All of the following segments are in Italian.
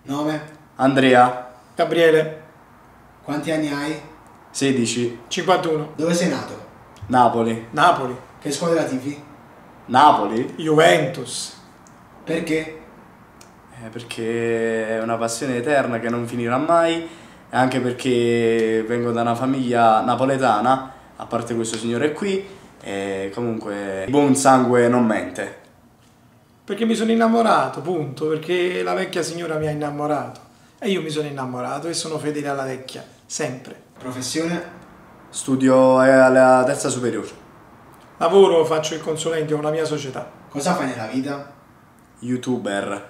Nome? Andrea. Gabriele. Quanti anni hai? 16. 51. Dove sei nato? Napoli. Napoli. Che squadra tifi? Napoli? Juventus. Perché? Perché è una passione eterna che non finirà mai, e anche perché vengo da una famiglia napoletana, a parte questo signore qui, e comunque il buon sangue non mente. Perché mi sono innamorato, punto. Perché la vecchia signora mi ha innamorato. E io mi sono innamorato e sono fedele alla vecchia, sempre. Professione? Studio alla terza superiore. Lavoro, faccio il consulente, ho una mia società. Cosa fai nella vita? YouTuber.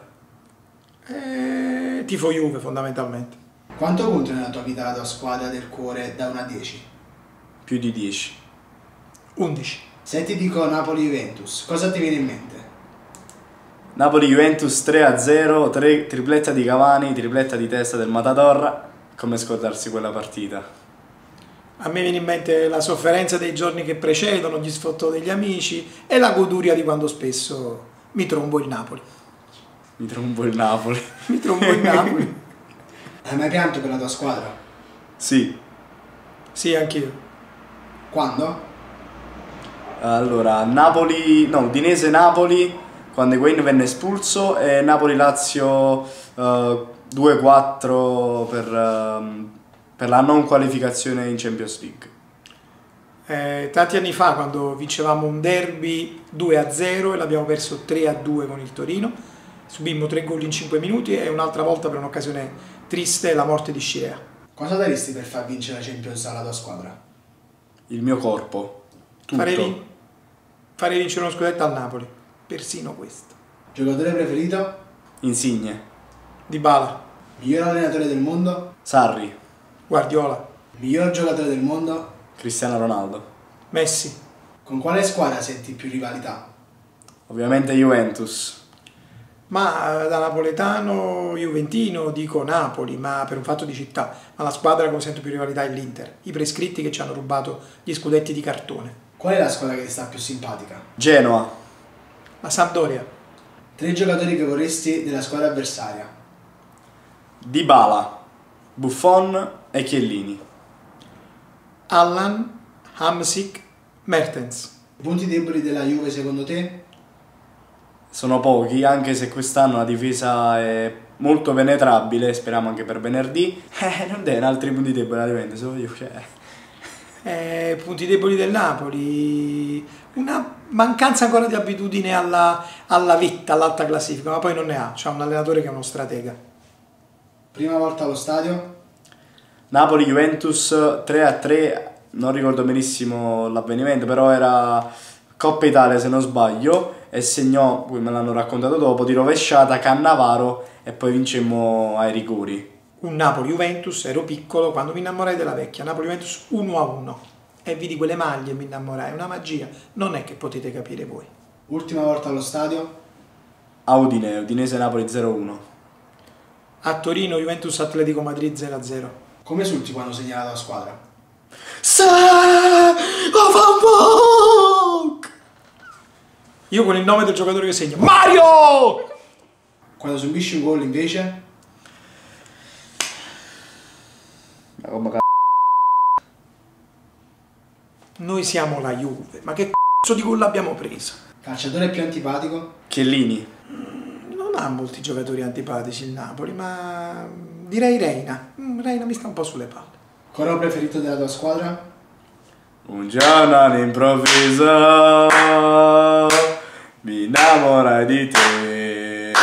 Tifo Juve, fondamentalmente. Quanto conta nella tua vita la tua squadra del cuore da 1 a 10? Più di 10. 11. Se ti dico Napoli-Juventus, cosa ti viene in mente? Napoli-Juventus 3-0, tripletta di Cavani, tripletta di testa del Matador. Come scordarsi quella partita? A me viene in mente la sofferenza dei giorni che precedono, gli sfottò degli amici e la goduria di quando spesso mi trombo il Napoli. Mi trombo il Napoli. Mi trombo il Napoli. Hai mai pianto per la tua squadra? Sì. Sì, anch'io. Quando? Allora, Udinese-Napoli, quando Higuain venne espulso, e Napoli-Lazio 2-4 per la non qualificazione in Champions League. Tanti anni fa, quando vincevamo un derby 2-0 e l'abbiamo perso 3-2 con il Torino, subimmo 3 gol in 5 minuti e un'altra volta, per un'occasione triste, la morte di Scirea. Cosa daresti per far vincere la Champions alla tua squadra? Il mio corpo. Tutto. Farei vincere uno scudetto al Napoli, persino questo. Giocatore preferito? Insigne. Dybala. Miglior allenatore del mondo? Sarri. Guardiola. Miglior giocatore del mondo? Cristiano Ronaldo. Messi. Con quale squadra senti più rivalità? Ovviamente Juventus. Ma da napoletano juventino dico Napoli, ma per un fatto di città. Ma la squadra con cui sento più rivalità è l'Inter. I prescritti che ci hanno rubato gli scudetti di cartone. Qual è la squadra che ti sta più simpatica? Genoa. La Sampdoria. 3 giocatori che vorresti della squadra avversaria? Dybala. Buffon e Chiellini. Allan, Hamsik, Mertens. I punti deboli della Juve secondo te? Sono pochi, anche se quest'anno la difesa è molto penetrabile, speriamo anche per venerdì. Non è altri punti deboli la Juventus, solo io, Punti deboli del Napoli, una mancanza ancora di abitudine alla vetta, all'alta classifica, ma poi non ne ha, c'ha un allenatore che è uno stratega. Prima volta allo stadio? Napoli-Juventus 3-3, non ricordo benissimo l'avvenimento, però era Coppa Italia se non sbaglio, e segnò, poi me l'hanno raccontato dopo, di rovesciata Cannavaro e poi vincemmo ai rigori. Un Napoli-Juventus, ero piccolo, quando mi innamorai della vecchia, Napoli-Juventus 1-1 e vidi quelle maglie e mi innamorai, è una magia, non è che potete capire voi. Ultima volta allo stadio? A Udinese-Napoli 0-1. A Torino, Juventus-Atletico Madrid 0-0. Come esulti quando segna la tua squadra? Io con il nome del giocatore che segna, Mario! Quando subisci un gol invece? Noi siamo la Juve, ma che cazzo di gol abbiamo preso? Calciatore più antipatico? Chiellini. Non ha molti giocatori antipatici il Napoli, ma direi Reina. Reina mi sta un po' sulle palle. Colore preferito della tua squadra? Un giorno all'improvviso mi innamorai di te,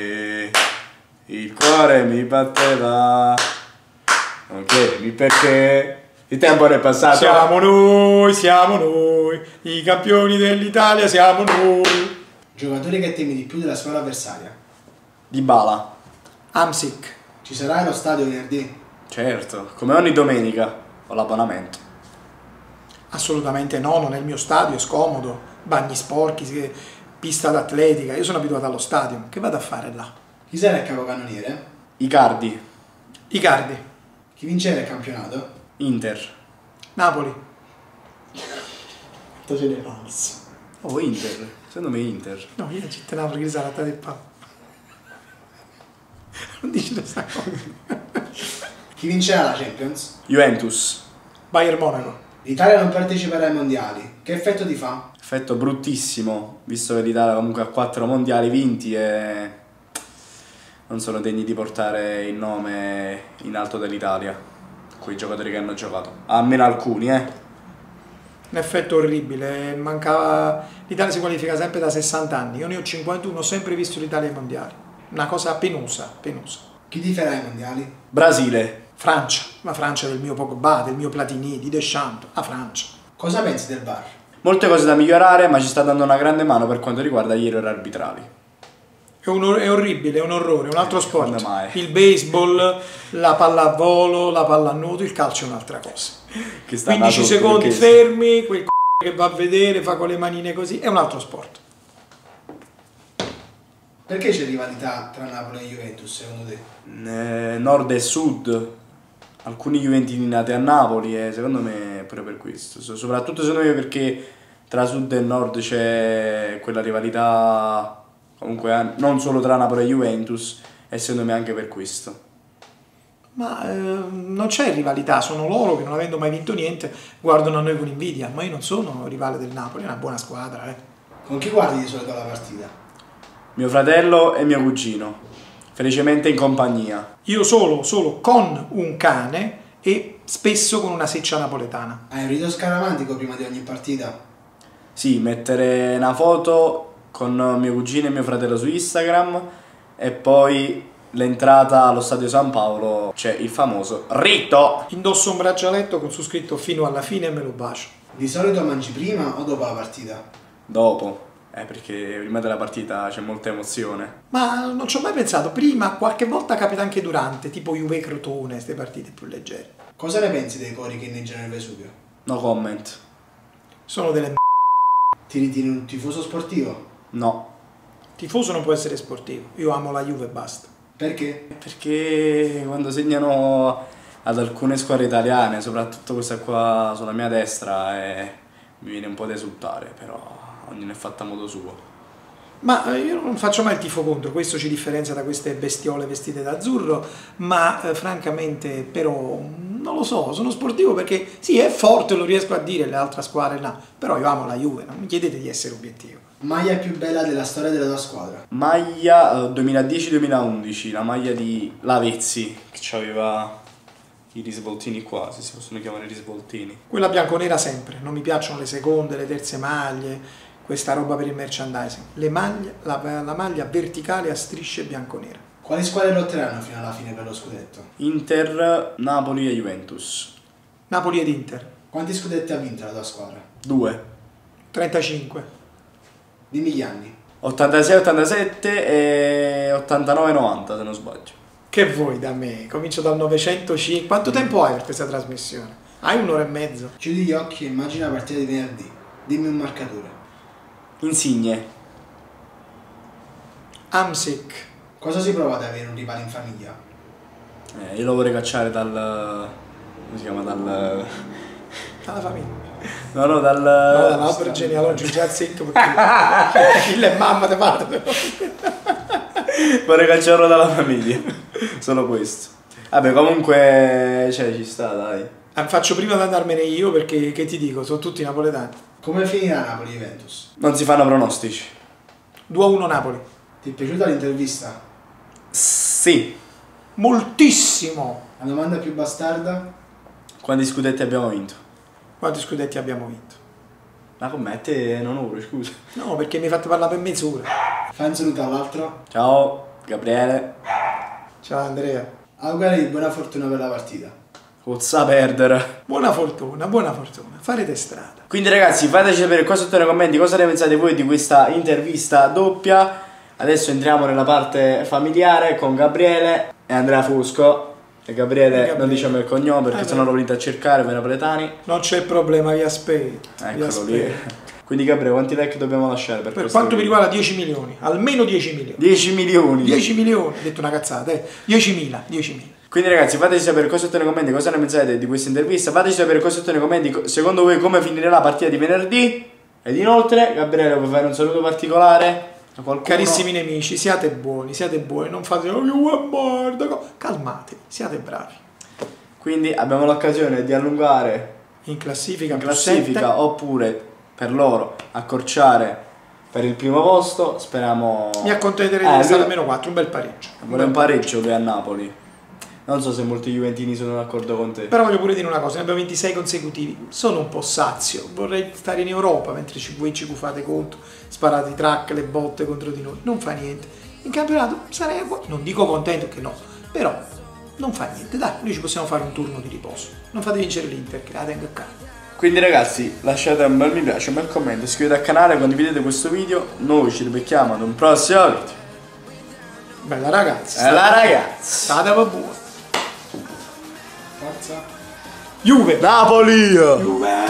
il cuore mi batteva, non chiedimi perché, il tempo è passato. Siamo noi, i campioni dell'Italia siamo noi. Giocatore che temi di più della squadra avversaria? Dybala. Hamsik. Ci sarai allo stadio venerdì? Certo, come ogni domenica ho l'abbonamento. Assolutamente no, non è il mio stadio, è scomodo, bagni sporchi, pista d'atletica, io sono abituato allo stadio, che vado a fare là? Chi sarà il capocannoniere? Icardi. Icardi. Chi vincerà il campionato? Inter. Napoli. Quanto ce ne falso? Oh, Inter. Secondo me Inter. No, io ci tenevo perché sarà del pa. Non dici questa cosa. Chi vincerà la Champions? Juventus. Bayern Monaco. L'Italia non parteciperà ai mondiali. Che effetto ti fa? Effetto bruttissimo, visto che l'Italia comunque ha 4 mondiali vinti e non sono degni di portare il nome in alto dell'Italia, quei giocatori che hanno giocato. Almeno alcuni, Un effetto orribile, mancava. L'Italia si qualifica sempre da 60 anni, io ne ho 51, ho sempre visto l'Italia ai mondiali. Una cosa penosa, penosa. Chi ti farà ai mondiali? Brasile. Francia, la Francia del mio Pogba, del mio Platini, di Deschamps, la Francia. Cosa pensi del VAR? Molte cose da migliorare, ma ci sta dando una grande mano per quanto riguarda gli errori arbitrali. È orribile, è un orrore, è un altro sport. come mai? Il baseball, la pallavolo, la pallanuoto, il calcio è un'altra cosa. Che sta 15 nato secondi perché- fermi, quel che va a vedere, fa con le manine così, è un altro sport. Perché c'è rivalità tra Napoli e Juventus secondo te? Nord e Sud, alcuni juventini nati a Napoli e secondo me pure per questo. Soprattutto secondo me perché tra Sud e Nord c'è quella rivalità comunque non solo tra Napoli e Juventus e secondo me anche per questo. Ma non c'è rivalità, sono loro che non avendo mai vinto niente guardano a noi con invidia, ma io non sono rivale del Napoli, è una buona squadra. Con chi guardi di solito la partita? Mio fratello e mio cugino, felicemente in compagnia. Io solo con un cane e spesso con una seccia napoletana. Hai un rito scaramantico prima di ogni partita? Sì, mettere una foto con mio cugino e mio fratello su Instagram e poi l'entrata allo Stadio San Paolo c'è il famoso rito. Indosso un braccialetto con su scritto fino alla fine e me lo bacio. Di solito mangi prima o dopo la partita? Dopo, perché prima della partita c'è molta emozione. Ma non ci ho mai pensato, prima qualche volta capita anche durante, tipo Juve Crotone, queste partite più leggere. Cosa ne pensi dei cori che inneggiano il Vesuvio? No comment. Sono delle Ti ritieni un tifoso sportivo? No, Tifoso non può essere sportivo, io amo la Juve e basta. Perché? perché quando segnano ad alcune squadre italiane, soprattutto questa qua sulla mia destra, mi viene un po' da esultare, però ognuno è fatto a modo suo. Ma io non faccio mai il tifo contro, questo ci differenzia da queste bestiole vestite d'azzurro, ma francamente però non lo so, sono sportivo perché sì è forte, lo riesco a dire, le altre squadre no, però io amo la Juve, non mi chiedete di essere obiettivo. Maglia più bella della storia della tua squadra? Maglia 2010-2011, la maglia di Lavezzi, che aveva i risvoltini qua, se si possono chiamare risvoltini. Quella bianconera sempre, non mi piacciono le seconde, le terze maglie, questa roba per il merchandising. Le maglie, la maglia verticale a strisce bianconera. Quali squadre lotteranno fino alla fine per lo scudetto? Inter, Napoli e Juventus. Napoli ed Inter, Quanti scudetti ha vinto la tua squadra? 2. 35. Dimmi gli anni. 86-87 e 89-90 se non sbaglio. Che vuoi da me? Comincio dal 905. Quanto tempo hai per questa trasmissione? Hai un'ora e mezzo. Chiudi gli occhi e immagina la partita di venerdì. Dimmi un marcatore. Insigne. Amsic. Cosa si prova ad avere un rivale in famiglia? Io lo vorrei cacciare dal... come si chiama? Dal... Alla famiglia. No, no, dal... No, dall'albero genealogico, già zitto perché figlio e mamma te padre. Vorrei cacciarlo dalla famiglia. Solo questo. Vabbè, comunque... cioè, ci sta, dai. Faccio prima di andarmene io perché, che ti dico, sono tutti napoletani. Come finirà Napoli-Juventus? Non si fanno pronostici. 2-1 Napoli. Ti è piaciuta l'intervista? Sì. Moltissimo. La domanda più bastarda? Quanti scudetti abbiamo vinto? Quanti scudetti abbiamo vinto? Ma con me te non ora, scusa. No, perché mi hai fatto parlare per mezz'ora. Fai un saluto all'altro. Ciao, Gabriele. Ciao Andrea. Auguri di buona fortuna per la partita. Forza perdere. Buona fortuna, buona fortuna. Farete strada. Quindi ragazzi, fateci sapere qua sotto nei commenti cosa ne pensate voi di questa intervista doppia. Adesso entriamo nella parte familiare con Gabriele e Andrea Fusco. E Gabriele, non diciamo il cognome perché sennò lo venite a cercare per i napoletani. Non c'è problema, vi aspetto. Vi Eccolo aspetto. lì. Quindi Gabriele, quanti like dobbiamo lasciare per Per questo quanto mi video? riguarda 10 milioni, almeno 10 milioni. 10 milioni. 10 milioni, ho detto una cazzata, 10.000, 10.000. Quindi ragazzi, fateci sapere qua sotto nei commenti cosa ne pensate di questa intervista. Fateci sapere qua sotto nei commenti secondo voi come finirà la partita di venerdì. Ed inoltre, Gabriele, vuoi fare un saluto particolare? Qualcuno... Carissimi nemici, siate buoni, non fate calmatevi, siate bravi. Quindi abbiamo l'occasione di allungare In classifica, oppure per loro accorciare per il primo posto. Speriamo. Mi accontenterei di stare a meno 4, un bel pareggio. Vuole un pareggio lui a Napoli. Non so se molti juventini sono d'accordo con te. Però voglio pure dire una cosa, ne abbiamo 26 consecutivi. Sono un po' sazio, vorrei stare in Europa mentre voi ci fate conto, sparate i track, le botte contro di noi. Non fa niente. In campionato sarei, non dico contento che no, però non fa niente. Dai, noi ci possiamo fare un turno di riposo. Non fate vincere l'Inter, che la tengo a casa. Quindi ragazzi, lasciate un bel mi piace, un bel commento, iscrivetevi al canale, condividete questo video. Noi ci ribecchiamo ad un prossimo video. Bella ragazza. Bella ragazza. State buona. Forza. Juve. Napoli! Juve.